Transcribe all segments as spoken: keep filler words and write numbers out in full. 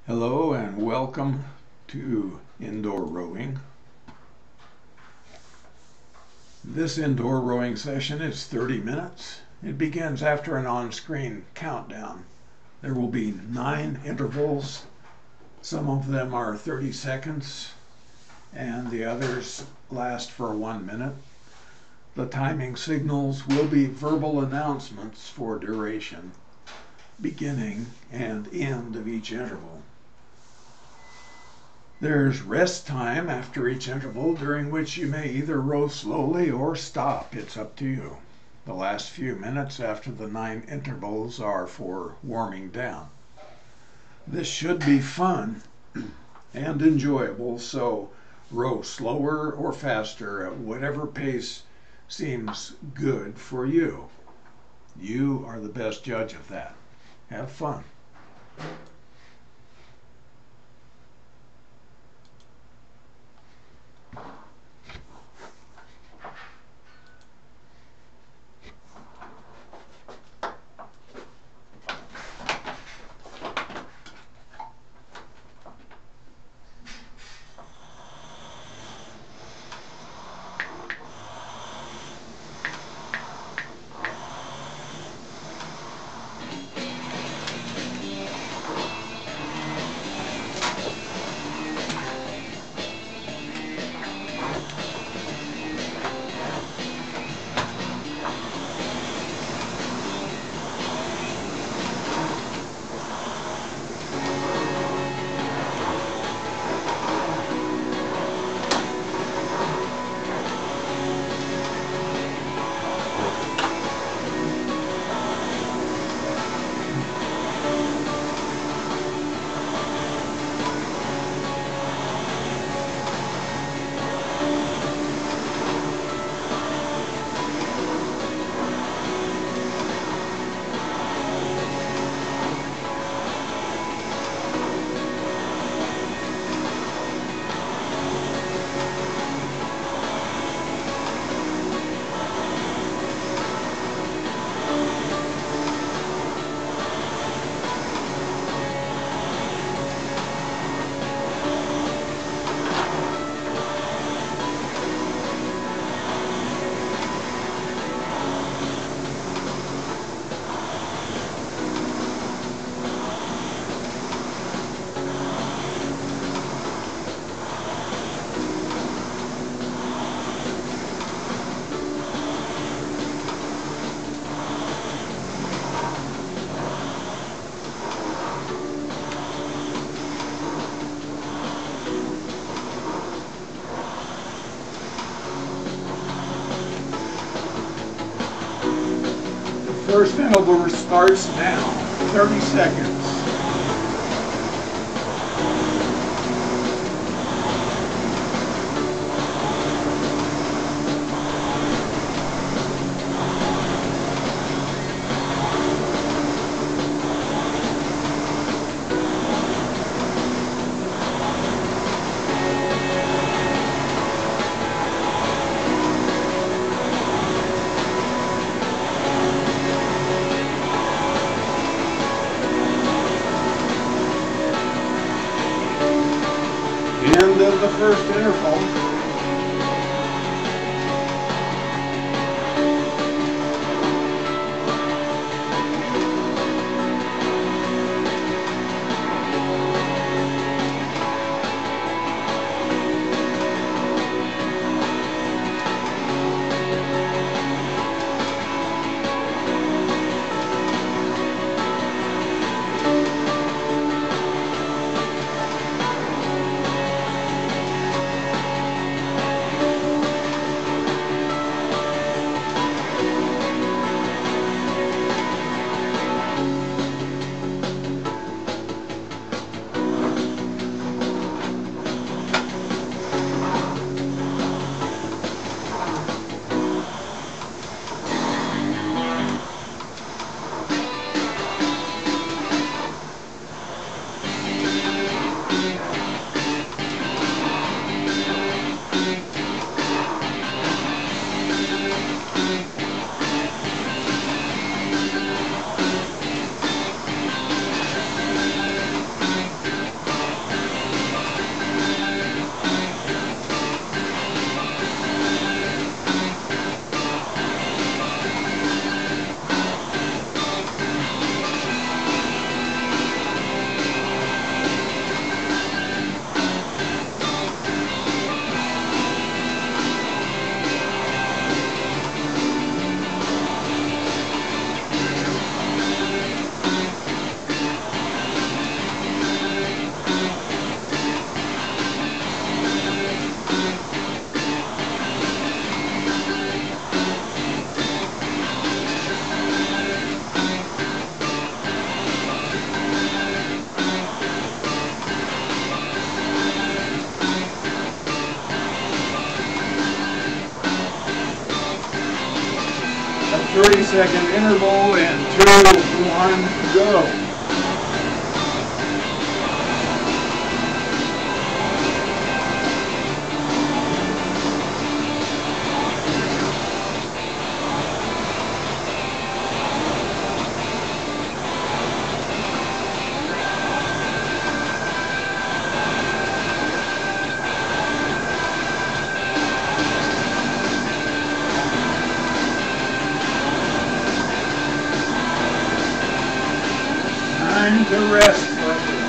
Hello and welcome to indoor rowing. This indoor rowing session is thirty minutes. It begins after an on-screen countdown. There will be nine intervals. Some of them are thirty seconds and the others last for one minute. The timing signals will be verbal announcements for duration, beginning and end of each interval. There's rest time after each interval, during which you may either row slowly or stop. It's up to you. The last few minutes after the nine intervals are for warming down. This should be fun and enjoyable, so row slower or faster at whatever pace seems good for you. You are the best judge of that. Have fun. First interval starts now, thirty seconds. End of the first interval. thirty second interval in two, one, go. Time to rest for a bit.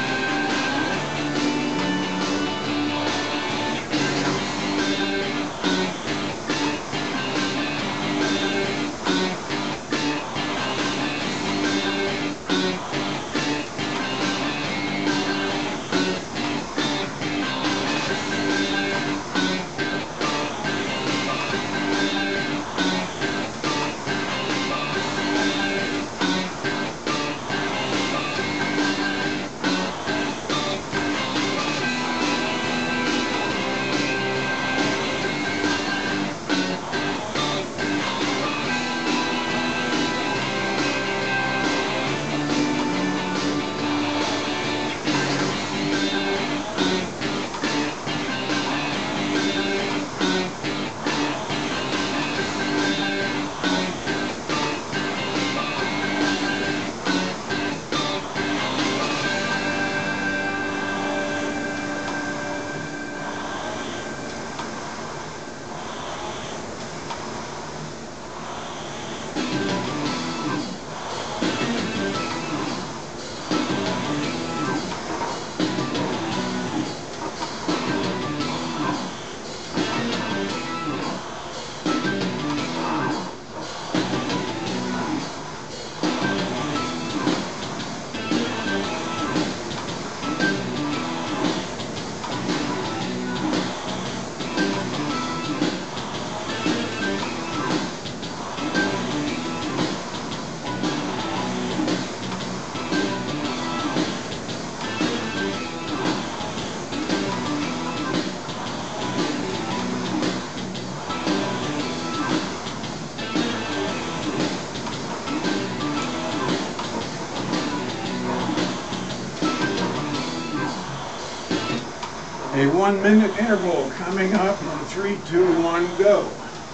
A one minute interval coming up in three, two, one, go.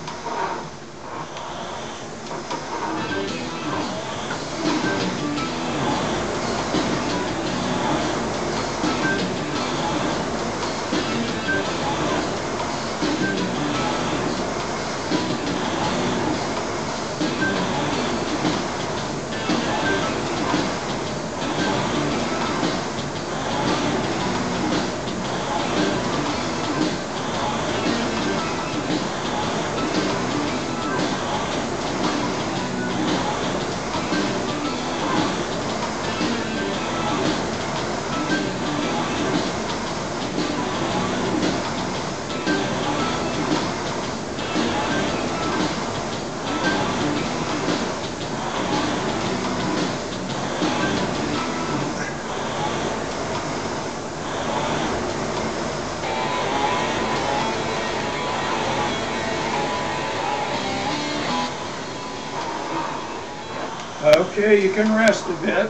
Okay, you can rest a bit.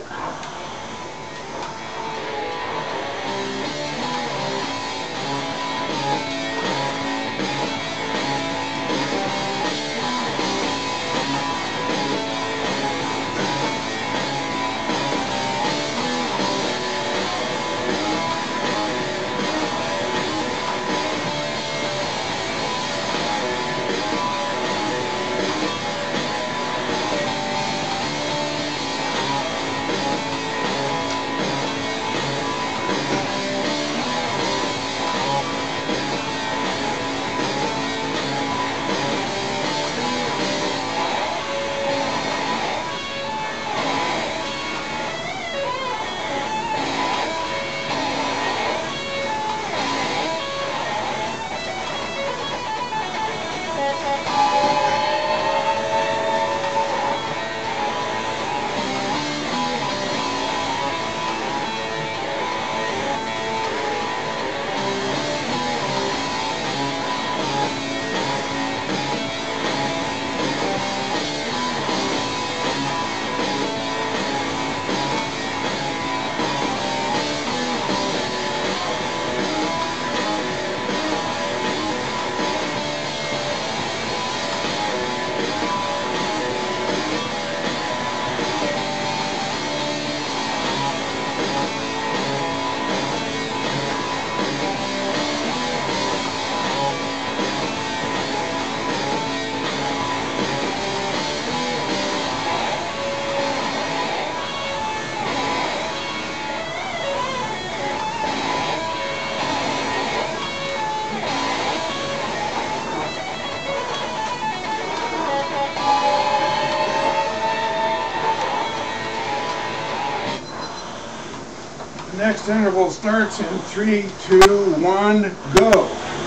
Next interval starts in three, two, one, go.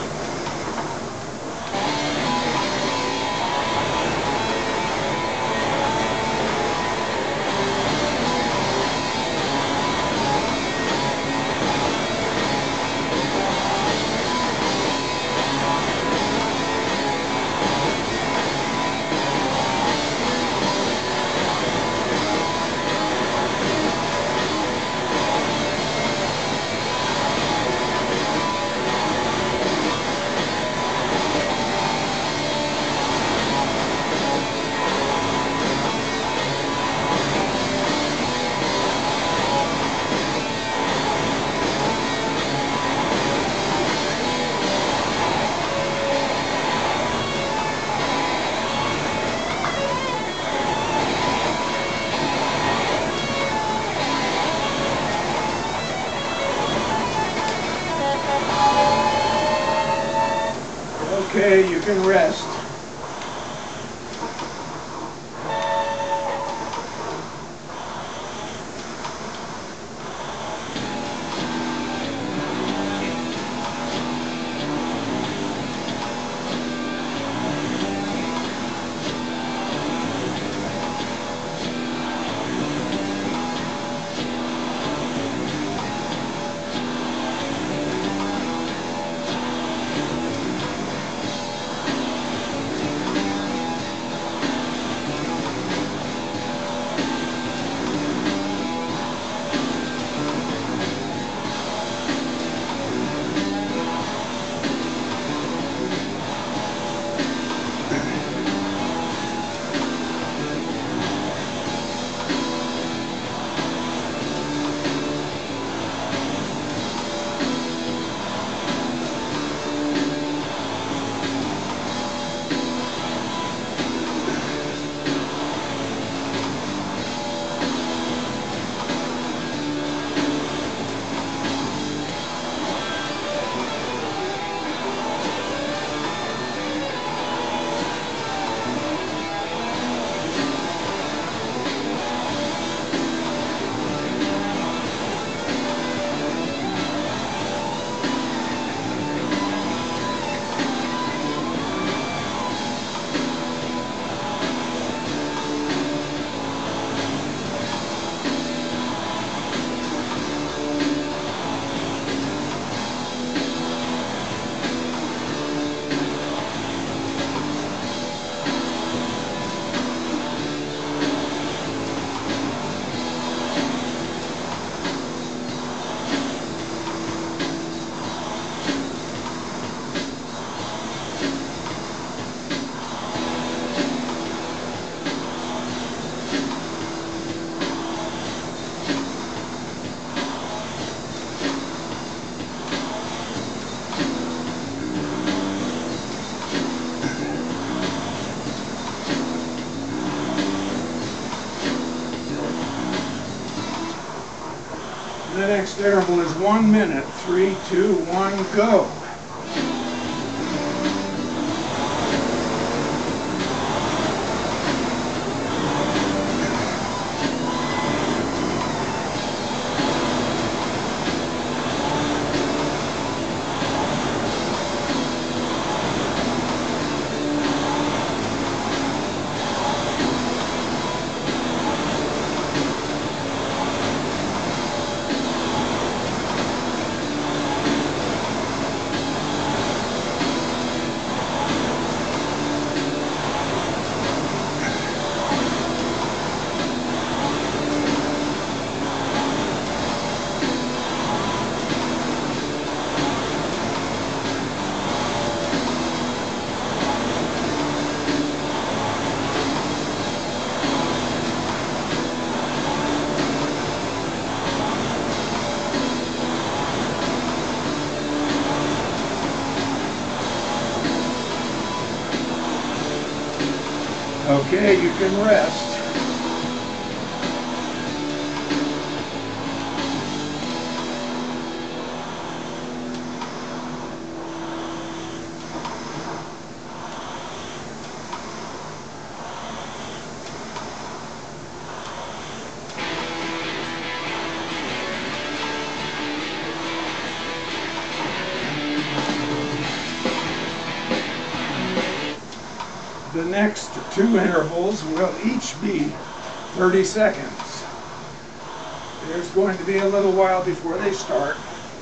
Okay, you can rest. The next interval is one minute. Three, two, one, go. Okay, you can rest. The next two intervals will each be thirty seconds. There's going to be a little while before they start.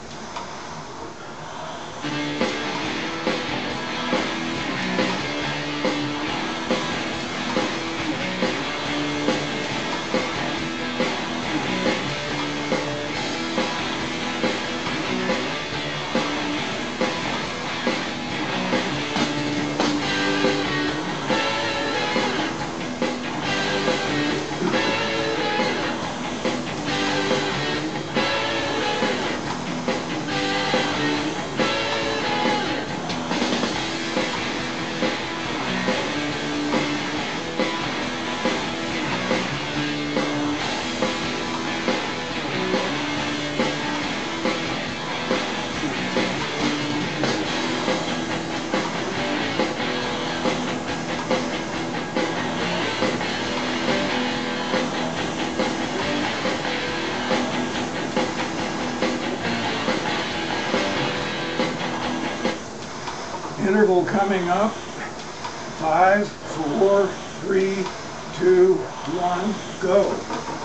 Interval coming up. Five, four, three, two, one, go.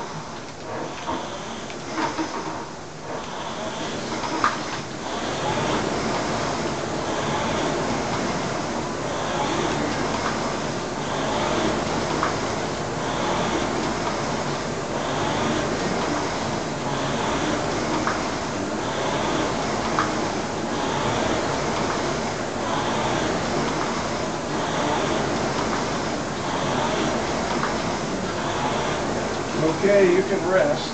Okay, you can rest.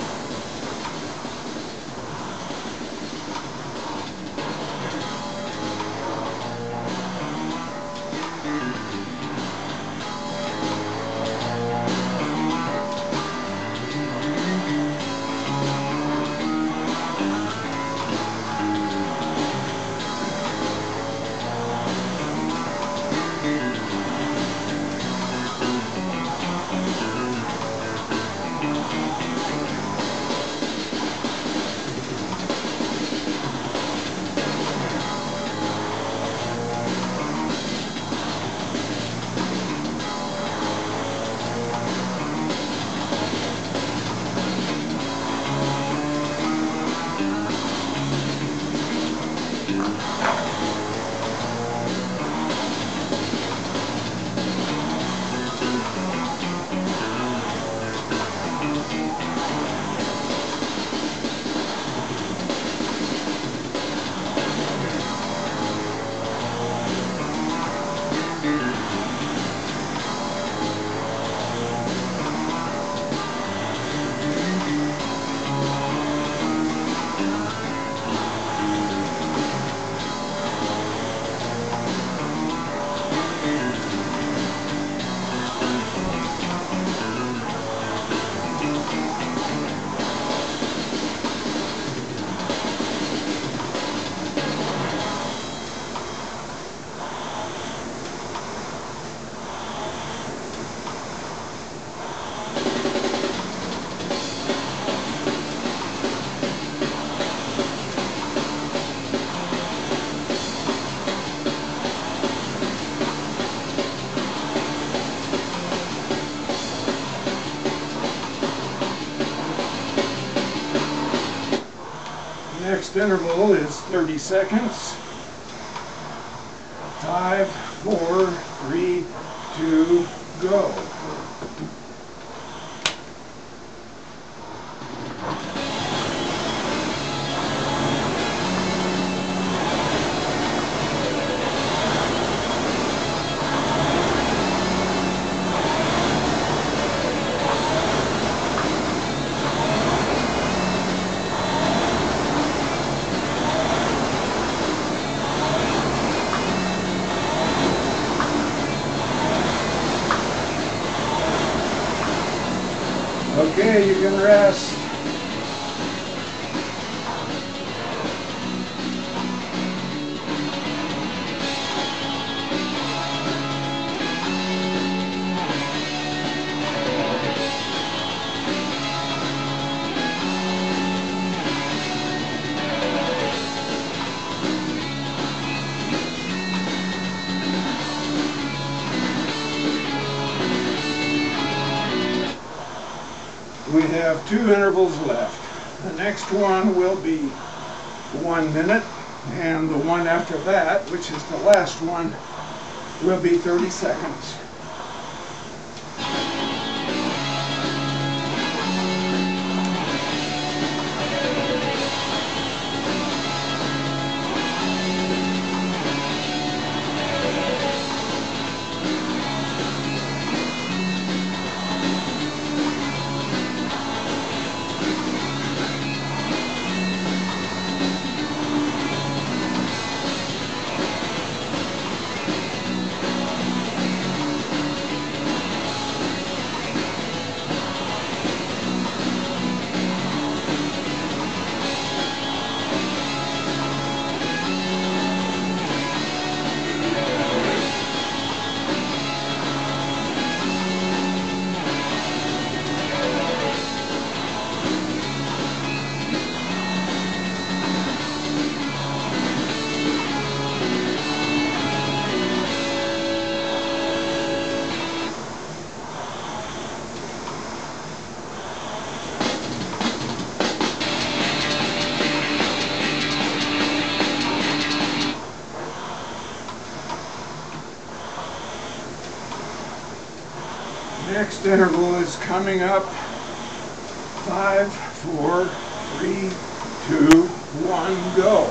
Next interval is thirty seconds. Five, four, three, two, go. have two intervals left. The next one will be one minute, and the one after that, which is the last one, will be thirty seconds. Next interval is coming up. Five, four, three, two, one, go.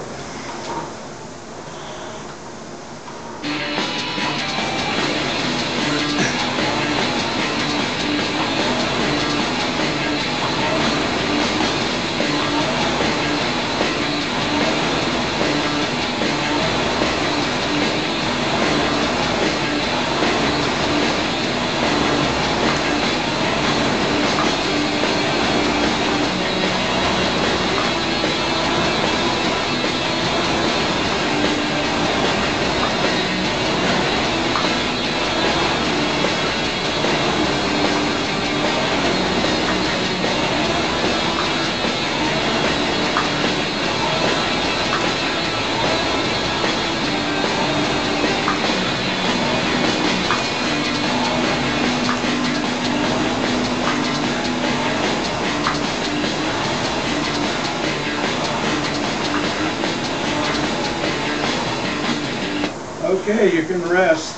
Okay, you can rest.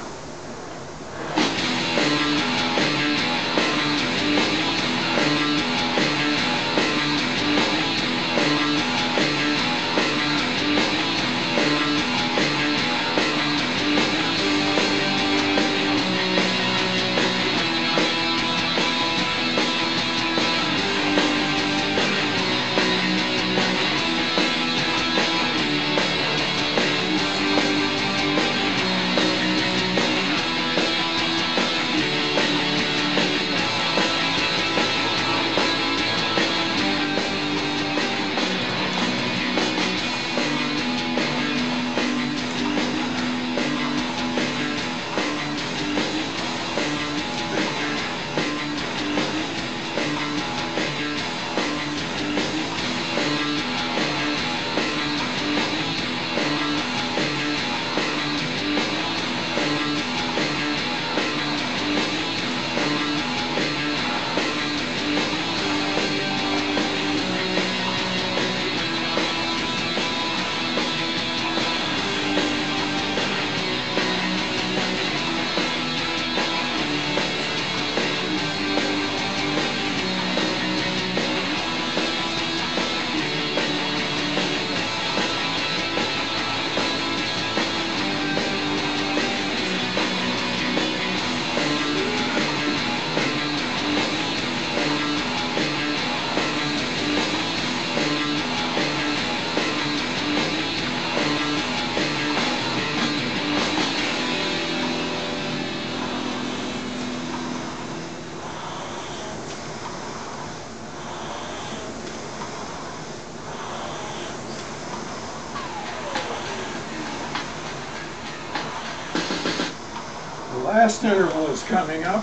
The last interval is coming up.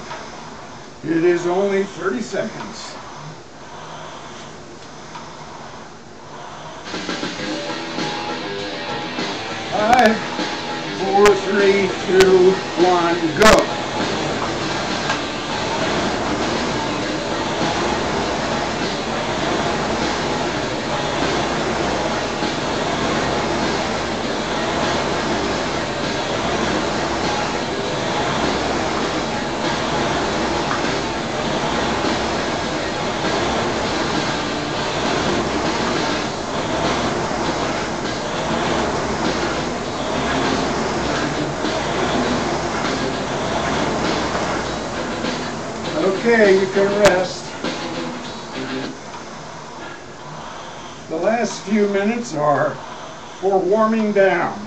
It is only thirty seconds. Five, four, three, two, one, go. Okay, you can rest. The last few minutes are for warming down.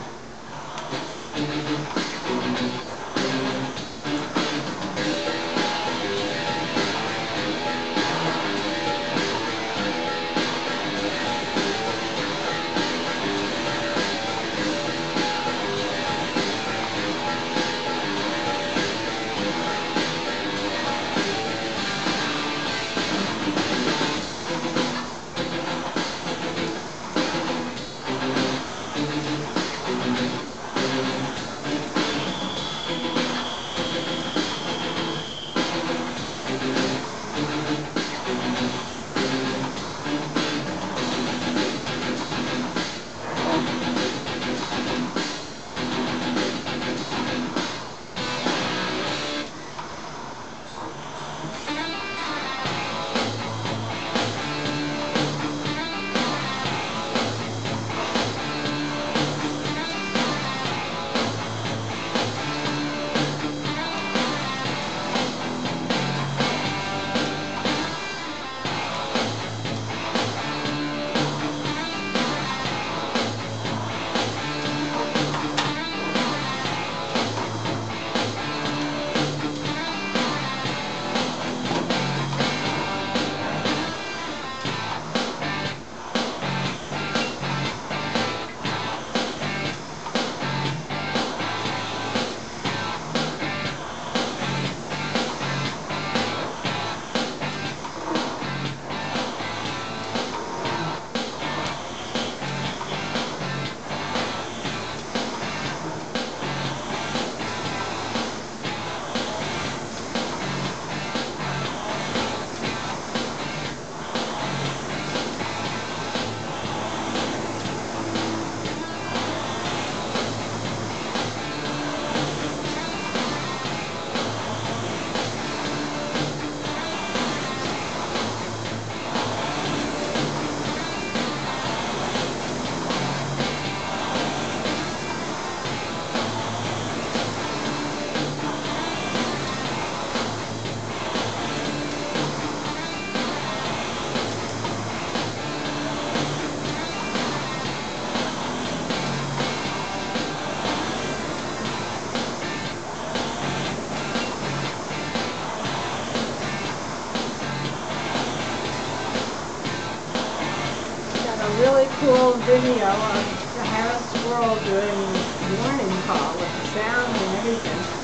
Really cool video of the Harris squirrel doing the warning call with the sound and everything.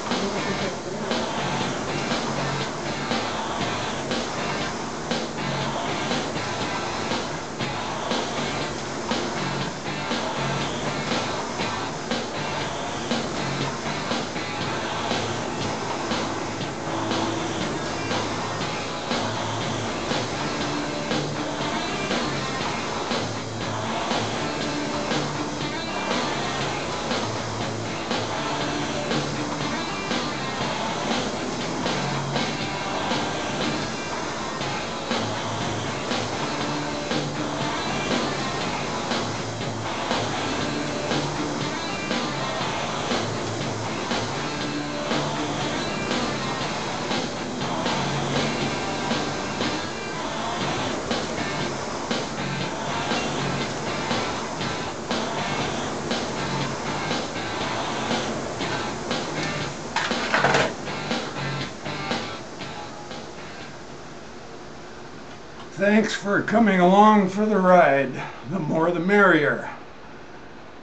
Thanks for coming along for the ride. The more the merrier.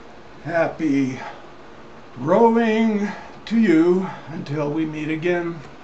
Happy rowing to you until we meet again.